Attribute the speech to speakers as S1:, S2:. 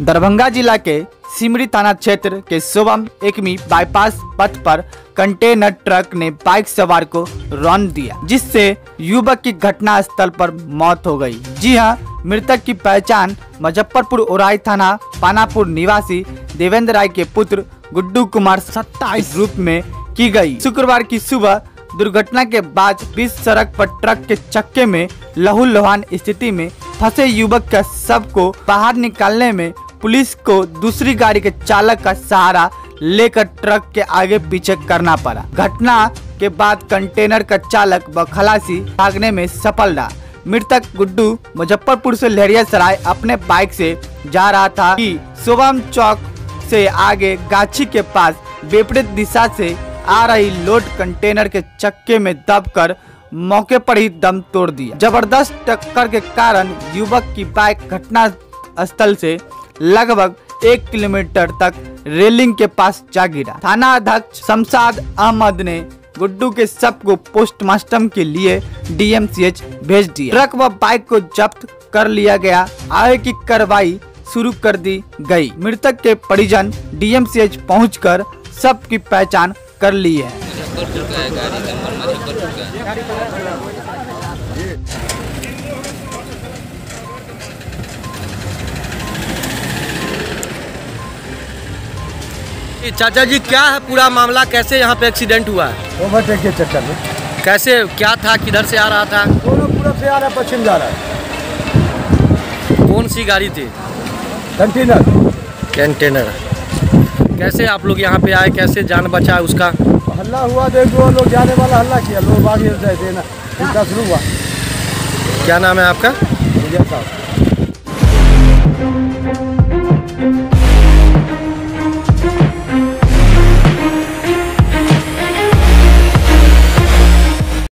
S1: दरभंगा जिला के सिमरी थाना क्षेत्र के शुभम एकमी बाईपास पथ पर कंटेनर ट्रक ने बाइक सवार को रौंद दिया, जिससे युवक की घटना स्थल पर मौत हो गई। जी हां, मृतक की पहचान मुजफ्फरपुर ओराई थाना पानापुर निवासी देवेंद्र राय के पुत्र गुड्डू कुमार 27 रूप में की गई। शुक्रवार की सुबह दुर्घटना के बाद बीच सड़क पर ट्रक के चक्के में लहूलुहान स्थिति में फंसे युवक का शव को बाहर निकालने में पुलिस को दूसरी गाड़ी के चालक का सहारा लेकर ट्रक के आगे पीछे करना पड़ा। घटना के बाद कंटेनर का चालक व खलासी भागने में सफल रहा। मृतक गुड्डू मुजफ्फरपुर से लहरियासराय अपने बाइक से जा रहा था कि शुभम चौक से आगे गाछी के पास विपरीत दिशा से आ रही लोड कंटेनर के चक्के में दबकर मौके पर ही दम तोड़ दिया। जबरदस्त टक्कर के कारण युवक की बाइक घटना स्थल से लगभग 1 किलोमीटर तक रेलिंग के पास जा गिरा। थाना अध्यक्ष शमशाद अहमद ने गुड्डू के शव को पोस्टमार्टम के लिए डीएमसीएच भेज दिया। ट्रक व बाइक को जब्त कर लिया गया। आगे की कार्रवाई शुरू कर दी गई। मृतक के परिजन डीएमसीएच पहुंचकर शव की पहचान कर ली है।
S2: चाचा जी, क्या है पूरा मामला? कैसे यहाँ पे एक्सीडेंट हुआ है?
S3: ओवरटेक के चक्कर में।
S2: कैसे, क्या था, किधर से आ रहा था?
S3: दोनों पूरब से आ रहा है, पश्चिम जा रहा है।
S2: कौन सी गाड़ी थी? कंटेनर। कैसे आप लोग यहाँ पे आए, कैसे जान बचा उसका?
S3: हल्ला हुआ, देखो लोग जाने वाला हल्ला किया, लोग आगे जाते ना, उनका शुरू हुआ।
S2: क्या नाम है आपका?
S3: विजय साहब।